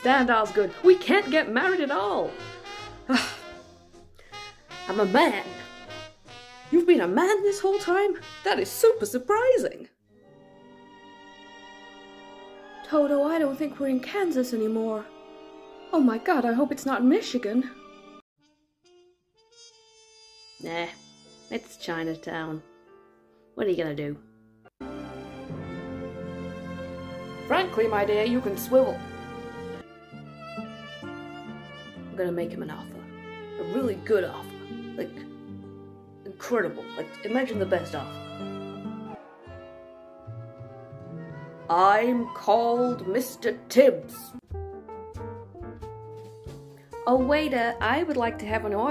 understand, Osgood. We can't get married at all. I'm a man. You've been a man this whole time? That is super surprising. Toto, I don't think we're in Kansas anymore. Oh my god, I hope it's not Michigan. Nah, it's Chinatown. What are you gonna do? Frankly, my dear, you can swivel. I'm gonna make him an offer. A really good offer. Like, incredible. Like, imagine the best offer. I'm called Mr. Tibbs. Oh, waiter, I would like to have an order.